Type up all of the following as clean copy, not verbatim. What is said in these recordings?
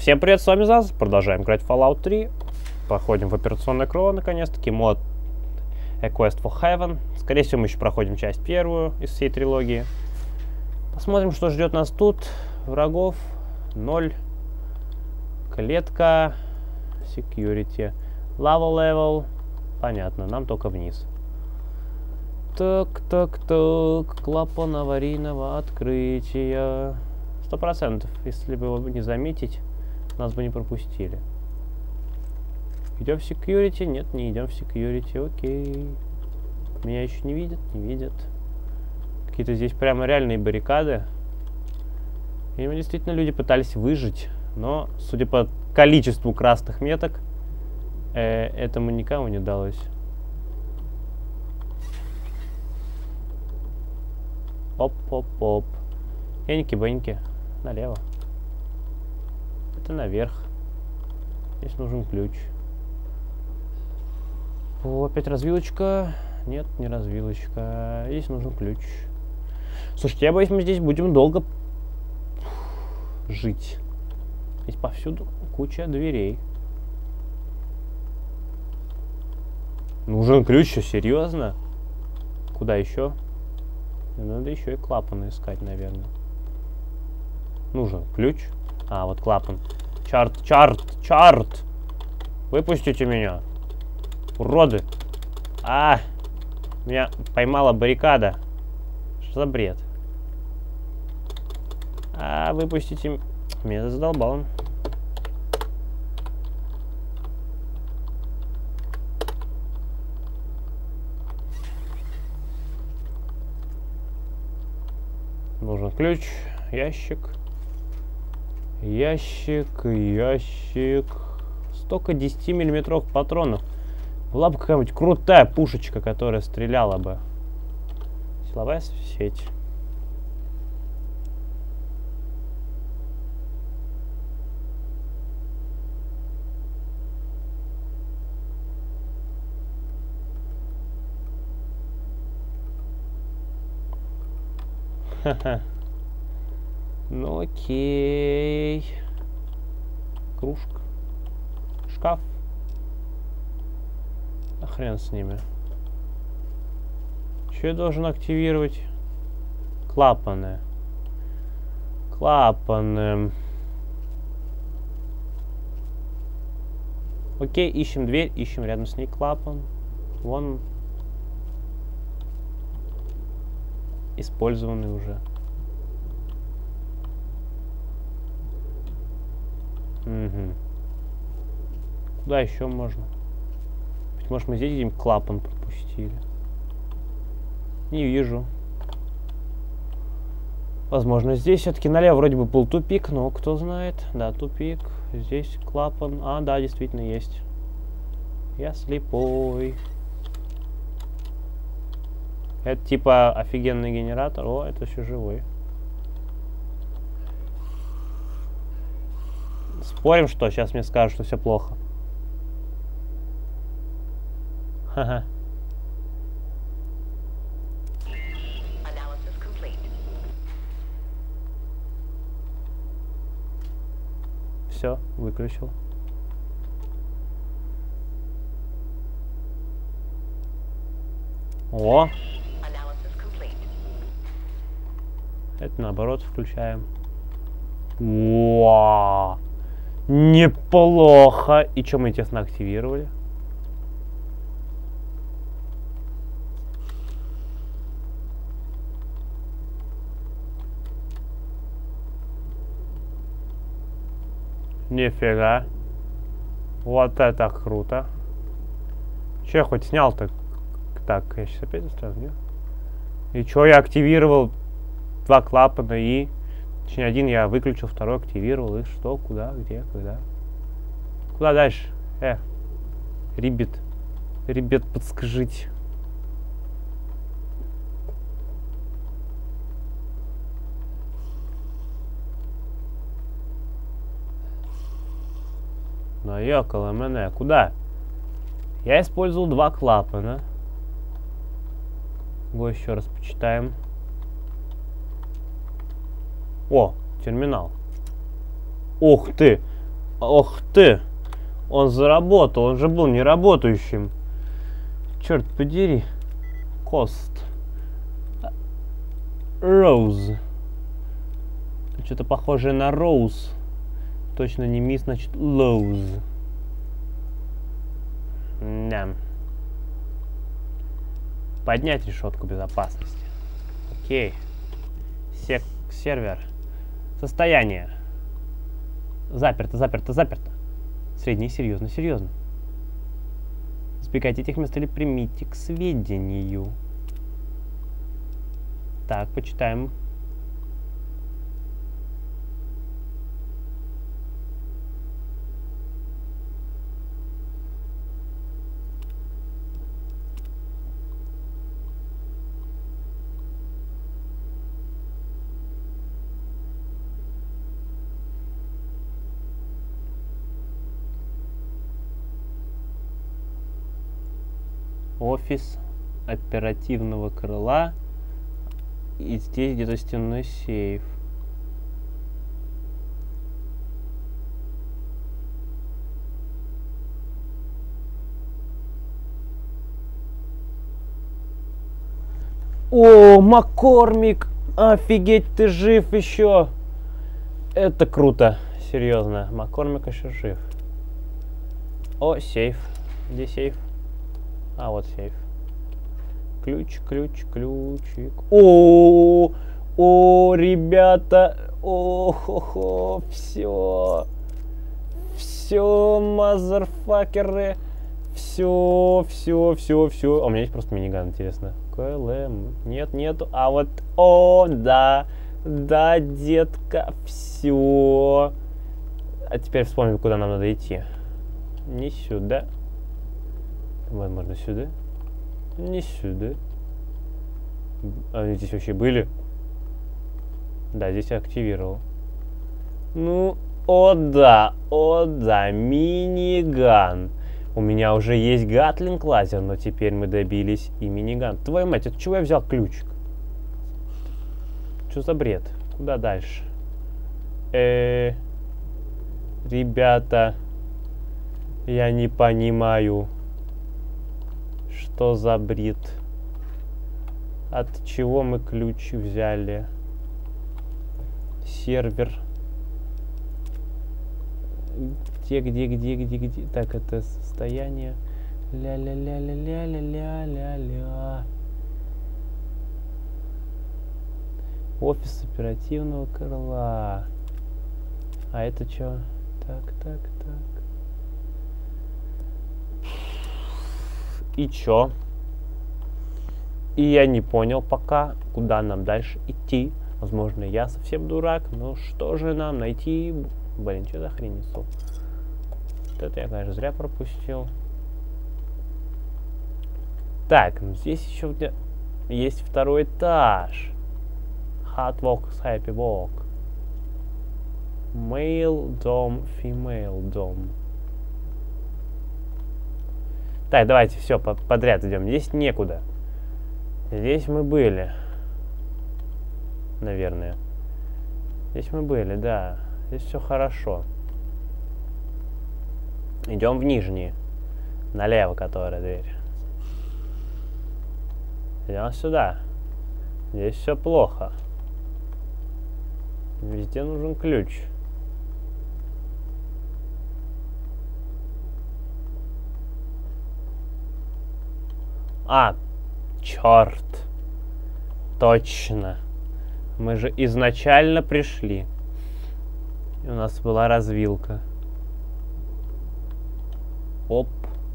Всем привет, с вами Заз. Продолжаем играть в Fallout 3. Проходим в операционное крыло, наконец-таки. Мод A Quest for Heaven. Скорее всего, мы еще проходим часть первую из всей трилогии. Посмотрим, что ждет нас тут. Врагов 0. Клетка. Security. Lava level. Понятно, нам только вниз. Так. Клапан аварийного открытия. 100%. Если бы его не заметить, нас бы не пропустили. Идем в security? Нет, не идем в security. Окей. Меня еще не видят? Не видят. Какие-то здесь прямо реальные баррикады. Видимо, действительно люди пытались выжить. Но, судя по количеству красных меток, этому никому не удалось. Оп-оп-оп. Эньки-беньки. Налево. Это наверх. Здесь нужен ключ. О, опять развилочка. Нет, не развилочка. Здесь нужен ключ. Слушайте, я боюсь, мы здесь будем долго жить. Здесь повсюду куча дверей. Нужен ключ, что, серьезно? Куда еще? Надо еще и клапаны искать, наверное. Нужен ключ. А, вот клапан. Чарт! Выпустите меня. Уроды. Меня поймала баррикада. Что за бред? Выпустите. Меня задолбал он. Нужен ключ. Ящик. Ящик. Столько 10-миллиметровых патронов. Была бы какая-нибудь крутая пушечка, которая стреляла бы. Силовая сеть. Ха-ха. Ну окей. Кружка. Шкаф. А хрен с ними. Что я должен активировать? Клапаны. Окей, ищем дверь, ищем рядом с ней клапан. Вон. Использованный уже. Угу. Куда еще можно? Быть может, мы здесь где-нибудь клапан пропустили. Не вижу. Возможно, здесь все-таки налево вроде бы был тупик, но кто знает. Да, тупик. Здесь клапан. Да, действительно есть. Я слепой. Это типа офигенный генератор. О, это еще живой. Спорим, что сейчас мне скажут, что все плохо. Ха-ха. Все, выключил. О! Это наоборот включаем. Вау! Неплохо! И что мы, естественно, активировали? Нифига. Вот это круто. Че я хоть снял-то? Так, я сейчас опять оставлю, нет? И чё, я активировал 2 клапана и... Точнее, один я выключил, второй активировал. И что, куда, где, когда? Куда дальше? Ребят, подскажите. Наёкало мене. Куда? Я использовал 2 клапана. Его еще раз почитаем. О, терминал. Ух ты! Ох ты! Он заработал, он же был неработающим. Черт подери. Кост. Роуз. Что-то похожее на Роуз. Точно не мисс, значит Лоуз. Да. Поднять решетку безопасности. Окей. Сервер. Состояние. Заперто, заперто, заперто. Средний, серьезно, серьезно. Избегайте этих мест или примите к сведению. Так, почитаем. Офис оперативного крыла. И здесь где-то стенной сейф. О, Маккормик! Офигеть, ты жив еще! Это круто, серьезно. Маккормик еще жив. О, сейф. Где сейф? А, вот сейф. Ключ, ключ, ключик. О, ребята. О-хо-хо, все. Все, мазерфакеры. Все. А у меня есть просто миниган, интересно. КЛМ. Нет, нету. А вот, да. Да, детка, все. А теперь вспомним, куда нам надо идти. Не сюда. Возможно, сюда. Не сюда. Они здесь вообще были? Да, здесь я активировал. Ну, о да, миниган. У меня уже есть гатлинг лазер, но теперь мы добились и миниган. Твою мать, от чего я взял ключик? Что за бред? Куда дальше? Ребята, я не понимаю. Что за бред? От чего мы ключ взяли? Сервер. Где? Так, это состояние. Ля-ля-ля-ля-ля-ля-ля-ля-ля. Офис оперативного крыла. А это что? Так. И чё? И я не понял пока, куда нам дальше идти. Возможно, я совсем дурак, но что же нам найти? Блин, что за хрень несу? Вот это я, конечно, зря пропустил. Так, ну здесь еще есть второй этаж. Hot walk, happy walk. Male дом, female дом. Так, давайте все подряд идем. Здесь некуда. Здесь мы были. Наверное. Здесь мы были, да. Здесь все хорошо. Идем в нижние. Налево, которая дверь. Идем сюда. Здесь все плохо. Везде нужен ключ. А, черт. Точно. Мы же изначально пришли. И у нас была развилка. Оп.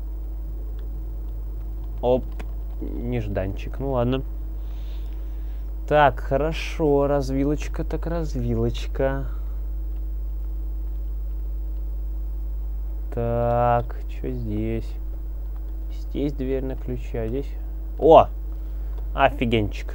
Оп. Нежданчик. Ну ладно. Так, хорошо. Развилочка, так развилочка. Так, что здесь? Здесь дверь на ключе, а здесь... О! Офигенчик.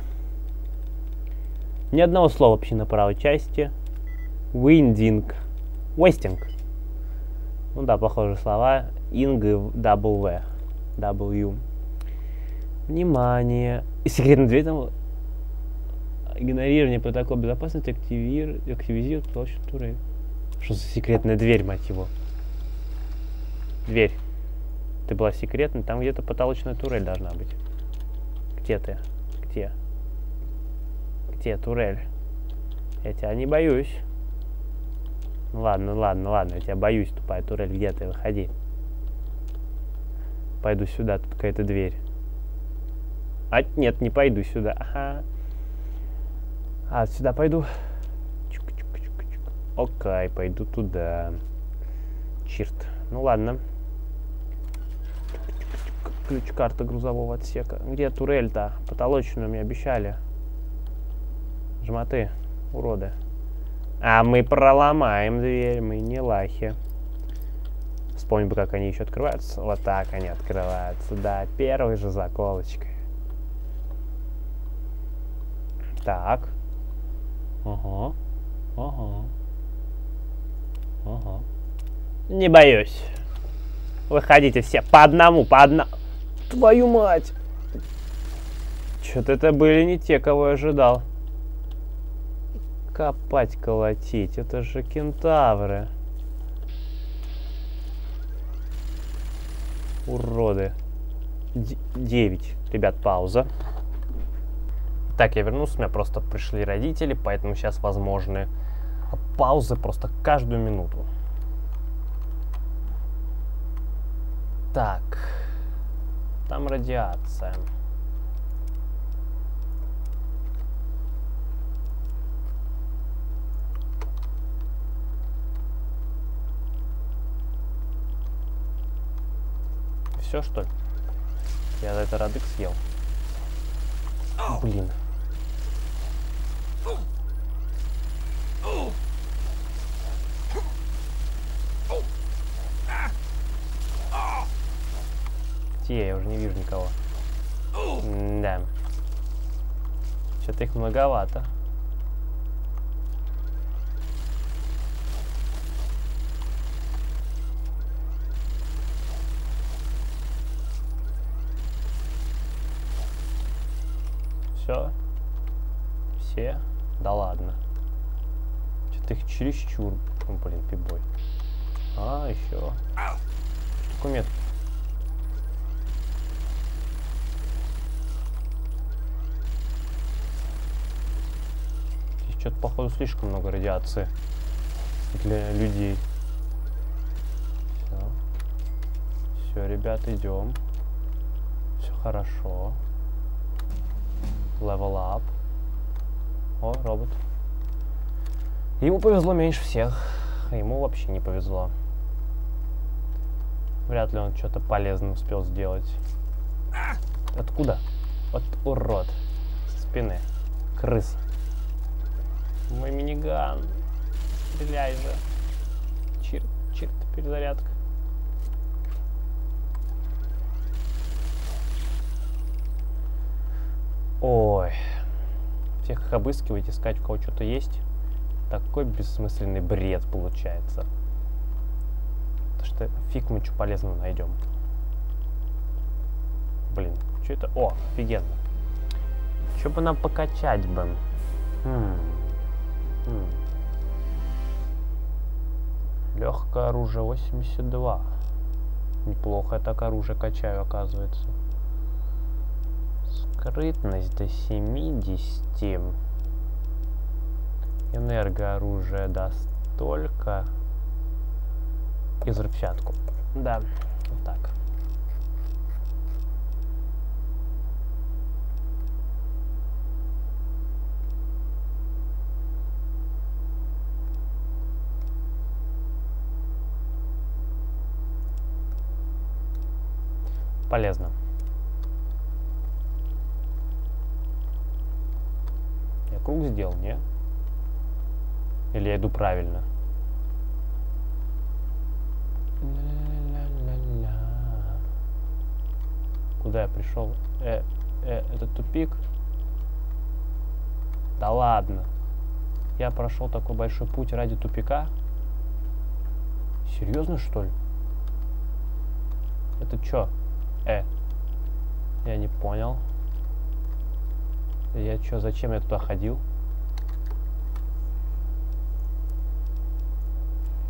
Ни одного слова вообще на правой части. Winding. Westing. Ну да, похожие слова. Ing, W. W. Внимание. И секретная дверь там... Игнорирование протокола безопасности активизирует площадь туры. Что за секретная дверь, мать его? Дверь. Ты была секретной, там где-то потолочная турель должна быть. Где ты? Где? Где турель? Я тебя не боюсь. Ладно, ладно, ладно, я тебя боюсь, тупая турель. Где ты? Выходи. Пойду сюда, тут какая-то дверь. А, нет, не пойду сюда. Ага. А, сюда пойду. Окей, пойду туда. Черт. Ну ладно. Ключ-карта грузового отсека. Где турель-то? Потолочную мне обещали. Жмоты, уроды. А мы проломаем дверь, мы не лахи. Вспомни бы, как они еще открываются. Вот так они открываются. Да, первой же заколочкой. Так. Ага. Ага. Ага. Не боюсь. Выходите все по одному, по одному. Твою мать! Что-то это были не те, кого я ожидал. Копать, колотить. Это же кентавры. Уроды. 9. Ребят, пауза. Так, я вернулся. У меня просто пришли родители, поэтому сейчас возможны паузы просто каждую минуту. Так. Там радиация. Все, что ли? Я за это радык съел. Блин. Где? Я уже не вижу никого. Да. Что-то их многовато. Все? Все? Да ладно. Что-то их чересчур. Ну, блин, пибой. А, еще. Что такое метод? Здесь что-то, походу, слишком много радиации для людей. Все. Все, ребят, идем. Все хорошо. Level up. О, робот. Ему повезло меньше всех. Ему вообще не повезло. Вряд ли он что-то полезное успел сделать. Откуда? Вот урод. Со спины. Крыс. Мой миниган. Стреляй же. Черт, перезарядка. Ой. Всех их обыскивать, искать, у кого что-то есть. Такой бессмысленный бред получается. Потому что фиг мы что полезного найдем. Блин, что это? О, офигенно. Что бы нам покачать бы? Легкое оружие 82. Неплохо я так оружие качаю, оказывается. Скрытность до 70. Энергооружие даст столько. И взрывчатку. Да, вот так. Полезно. Я круг сделал, не? Или я иду правильно? Ля-ля-ля-ля. Куда я пришел? Это тупик? Да ладно. Я прошел такой большой путь ради тупика? Серьезно, что ли? Это чё? Я не понял. Я чё, зачем я туда ходил?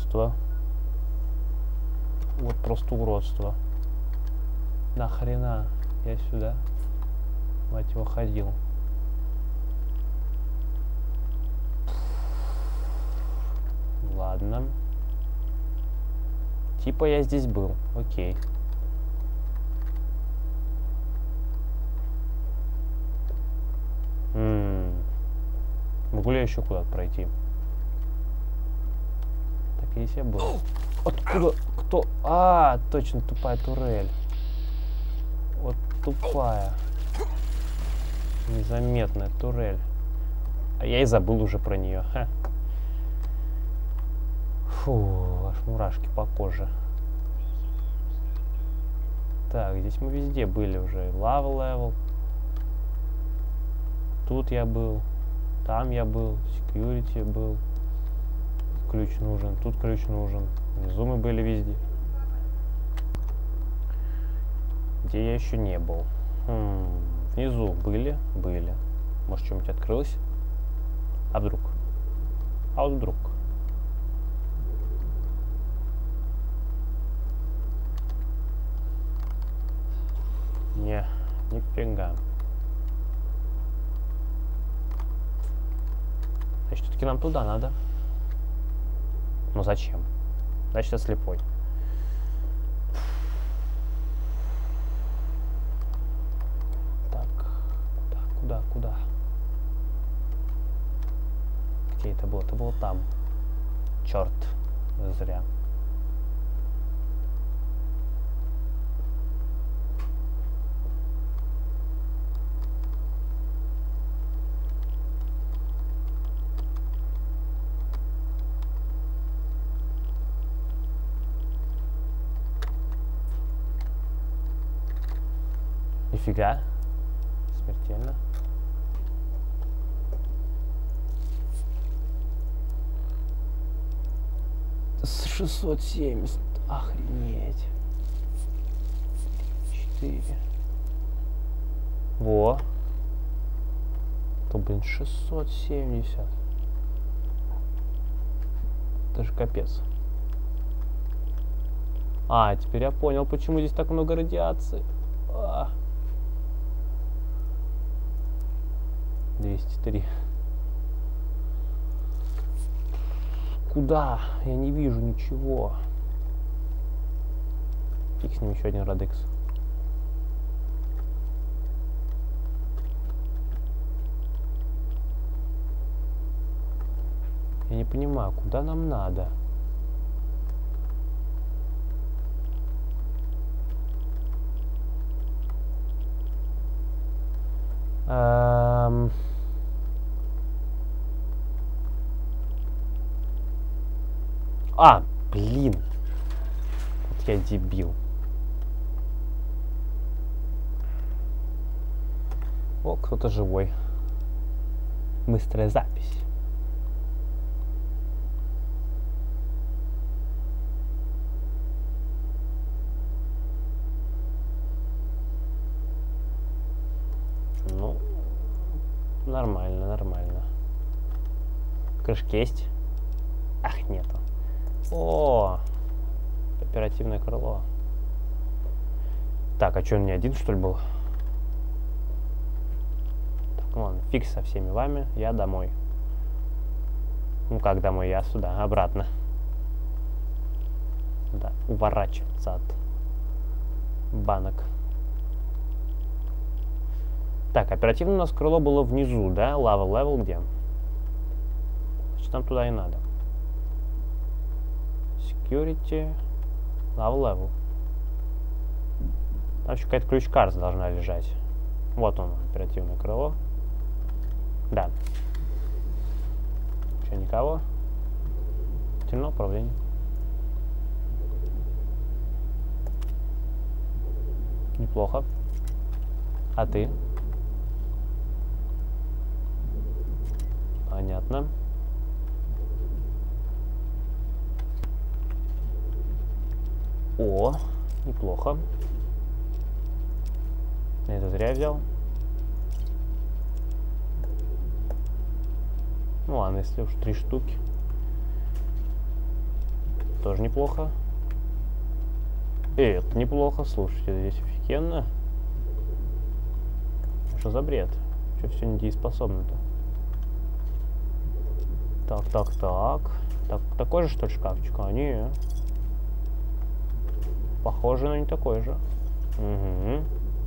уродство. Вот просто уродство. Нахрена я сюда, мать его, ходил. Ладно. Типа я здесь был. Окей. Могу ли я еще куда-то пройти? Так, здесь я был. Откуда? Кто? А, точно, тупая турель. Вот тупая. Незаметная турель. А я и забыл уже про нее. Ха. Фу, аж мурашки по коже. Так, здесь мы везде были уже. Лава левел. Тут я был. Там я был. Security был. Ключ нужен. Тут ключ нужен. Внизу мы были везде. Где я еще не был? Внизу были? Были. Может, что-нибудь открылось? А вдруг? А вот вдруг? Не, нифига. Значит, все-таки нам туда надо. Ну зачем? Значит, я слепой. Так, куда? Где это было? Это было там. Черт, зря. Нифига. Смертельно. С 670. Охренеть. 4. Во. То, блин, 670. Это же капец. А, теперь я понял, почему здесь так много радиации. 203. Куда? Я не вижу ничего. Фиг с ним, еще один радекс. Я не понимаю, куда нам надо? А, блин. Вот я дебил. О, кто-то живой. Быстрая запись. Ну, нормально, нормально. Крышки есть? Ах, нету. О, оперативное крыло. Так, а что, он не один, что ли, был? Так, ну ладно, фиг со всеми вами. Я домой. Ну как домой? Я сюда, обратно. Да, уворачиваться от банок. Так, оперативно у нас крыло было внизу, да? Лава левел где? Значит, нам туда и надо. Security. Lava level. Там еще какая-то ключ-карта должна лежать. Вот он, оперативное крыло. Да. Еще никого. Темно управление. Неплохо. А ты? Понятно. О, неплохо. Я это зря взял. Ну ладно, если уж 3 штуки. Тоже неплохо. И это неплохо, слушайте, здесь офигенно. Что за бред? Что все недееспособно-то? Так. Такой же, что ли, шкафчик? А, не. Похоже, но не такой же. Угу.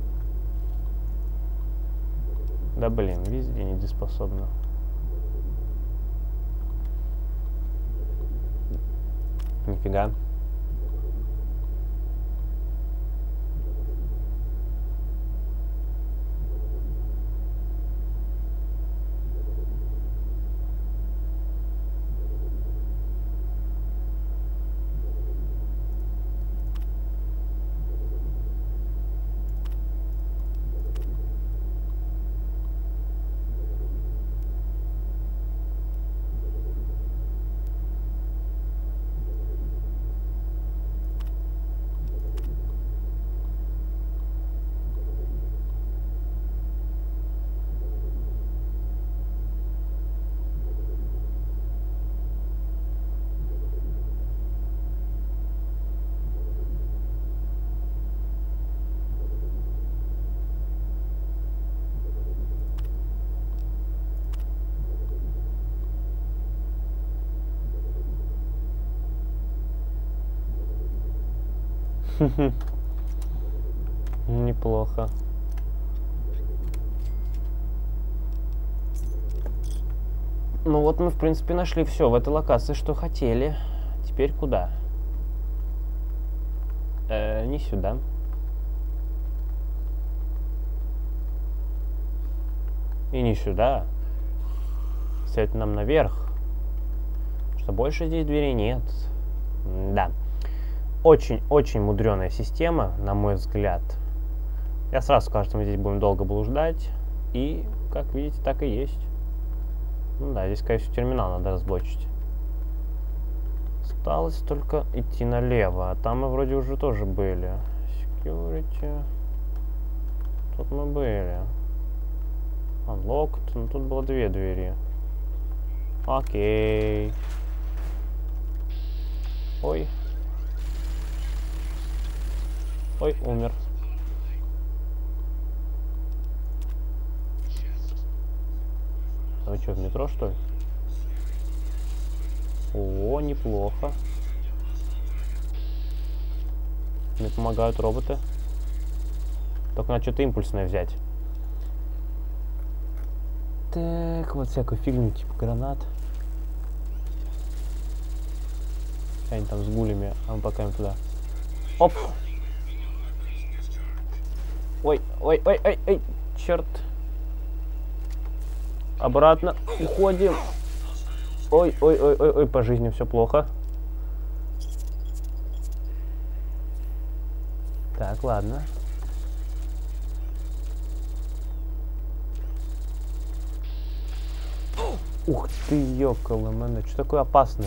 Да блин, везде недееспособно. Нифига. Неплохо. Ну вот мы, в принципе, нашли все в этой локации, что хотели. Теперь куда? Не сюда. И не сюда. Следует нам наверх. Что больше здесь дверей нет. Да. Очень-очень мудреная система, на мой взгляд. Я сразу скажу, что мы здесь будем долго блуждать. И, как видите, так и есть. Ну да, здесь, скорее всего, терминал надо разблочить. Осталось только идти налево. А там мы вроде уже тоже были. Security. Тут мы были. Unlocked. Ну, тут было 2 двери. Окей. Ой. Ой, умер. А вы что, в метро, что ли? О, неплохо. Мне помогают роботы. Только надо что-то импульсное взять. Так, вот всякую фигню, типа гранат. Они там с гулями, а мы пока им туда. Оп! Ой, черт. Обратно уходим. Ой, по жизни все плохо. Так, ладно. Ух ты, ёкала-мана, что такое опасный?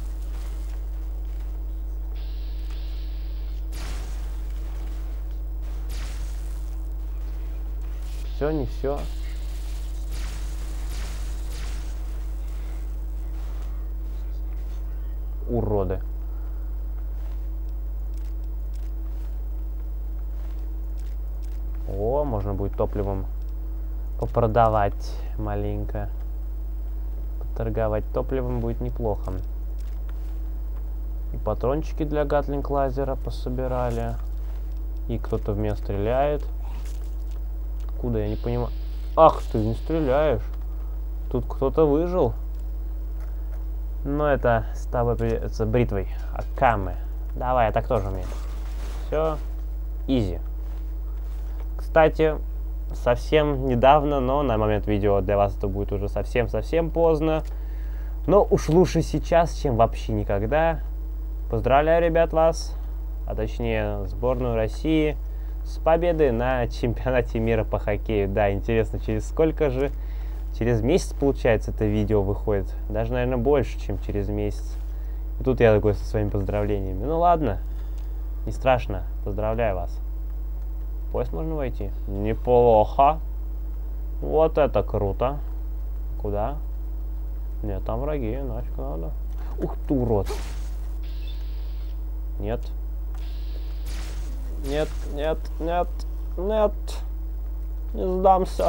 Все, не все. Уроды. О, можно будет топливом попродавать маленько. Торговать топливом будет неплохо. И патрончики для гатлинг лазера пособирали. И кто-то в меня стреляет. Куда, я не понимаю. Ах, ты не стреляешь. Тут кто-то выжил. Но это с тобой придется бритвой. Акаме. Давай, я так тоже умею. Все. Изи. Кстати, совсем недавно, но на момент видео для вас это будет уже совсем-совсем поздно. Но уж лучше сейчас, чем вообще никогда. Поздравляю, ребят, вас, а точнее сборную России, с победой на чемпионате мира по хоккею. Да, интересно, через сколько же? Через месяц, получается, это видео выходит. Даже, наверное, больше, чем через месяц. И тут я такой со своими поздравлениями. Ну ладно, не страшно, поздравляю вас. В поезд можно войти? Неплохо. Вот это круто. Куда? Нет, там враги, нафиг надо. Ух ты, урод. Нет. Нет, нет, нет, нет. Не сдамся.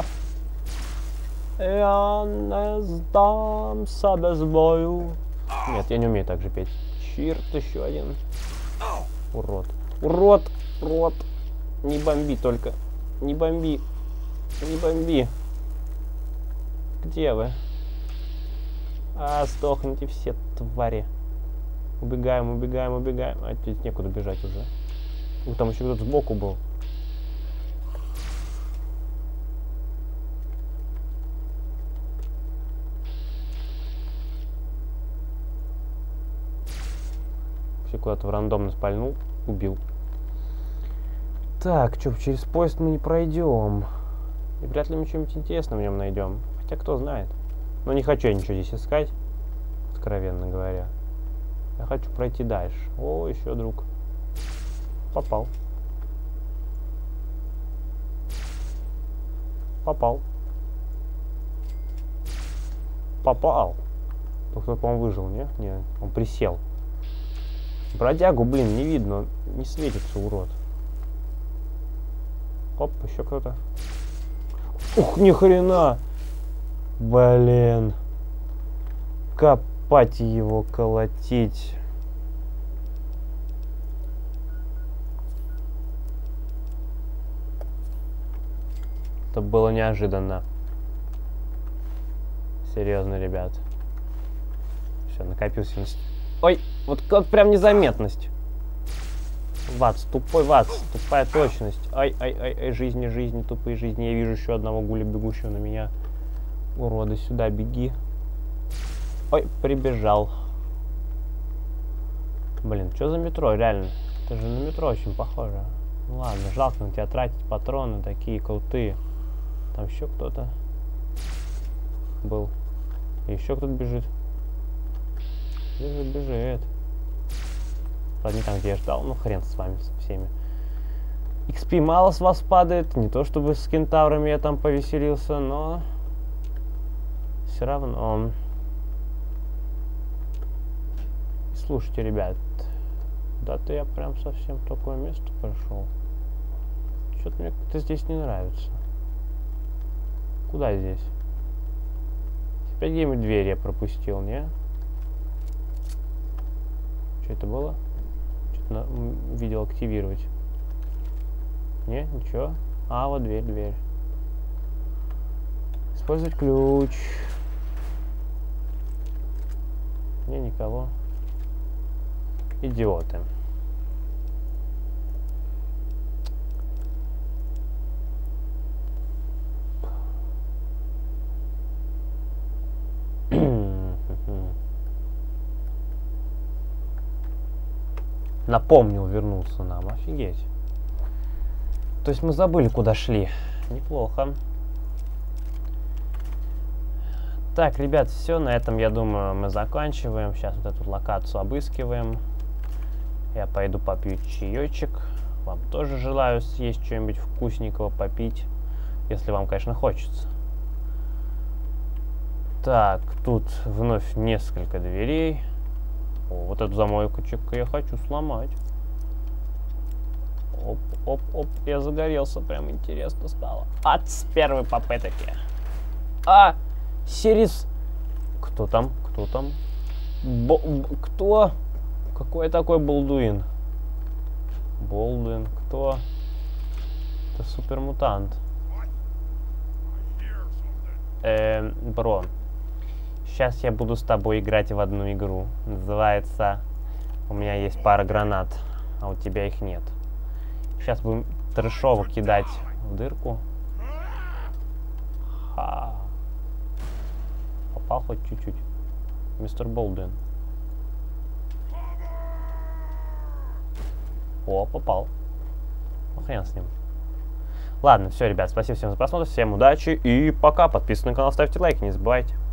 Я не сдамся без бою. Нет, я не умею так же петь. Черт, еще один. Урод. Урод, урод. Не бомби только. Не бомби. Не бомби. Где вы? А, сдохните все, твари. Убегаем, убегаем, убегаем. А здесь некуда бежать уже. Ух, там еще кто-то сбоку был. Все куда-то в рандомно спальнул. Убил. Так, что, через поезд мы не пройдем. И вряд ли мы что-нибудь интересное в нем найдем. Хотя кто знает. Но не хочу я ничего здесь искать. Откровенно говоря. Я хочу пройти дальше. О, еще друг. Попал. Попал. Попал. Только, по-моему, выжил, не? Не, он присел. Бродягу, блин, не видно. Он не светится, урод. Оп, еще кто-то. Ух, ни хрена! Блин. Копать его, колотить. Это было неожиданно. Серьезно, ребят. Все, накопился. Ой, вот как прям незаметность. Ватс, тупой Ватс, тупая точность. Ай, ай, ай, ай, жизни, жизни, тупые жизни. Я вижу еще одного гуля, бегущего на меня. Урода, сюда беги. Ой, прибежал. Блин, что за метро, реально? Это же на метро очень похоже. Ну ладно, жалко на тебя тратить патроны такие крутые. Там еще кто-то был. И еще кто-то бежит. Бежит, бежит. Ладно, не там, где я ждал. Ну, хрен с вами, со всеми. XP мало с вас падает. Не то, чтобы с кентаврами я там повеселился, но... Все равно. Слушайте, ребят. Да-то я прям совсем в такое место пошел. Что-то мне как-то здесь не нравится. Куда здесь? Опять где-нибудь дверь я пропустил, не? Что это было? Что-то видел активировать. Не, ничего. А, вот дверь, дверь. Использовать ключ. Не, никого. Идиоты. Напомнил, вернулся нам. Офигеть. То есть мы забыли, куда шли. Неплохо. Так, ребят, все. На этом, я думаю, мы заканчиваем. Сейчас вот эту локацию обыскиваем. Я пойду попью чаечек. Вам тоже желаю съесть что-нибудь вкусненького, попить. Если вам, конечно, хочется. Так, тут вновь несколько дверей. О, вот эту замойку я хочу сломать. Оп, оп, оп, я загорелся, прям интересно стало. С первой попытки. Сирис. Кто там? Кто там? Кто? Какой такой Болдуин? Болдуин, кто? Это супермутант. Бро. Сейчас я буду с тобой играть в одну игру. Называется «У меня есть пара гранат, а у тебя их нет». Сейчас будем трэшово кидать в дырку. Попал хоть чуть-чуть. Мистер Болдуин. О, попал. Ну, хрен с ним. Ладно, все, ребят, спасибо всем за просмотр, всем удачи и пока. Подписывайтесь на канал, ставьте лайки, не забывайте.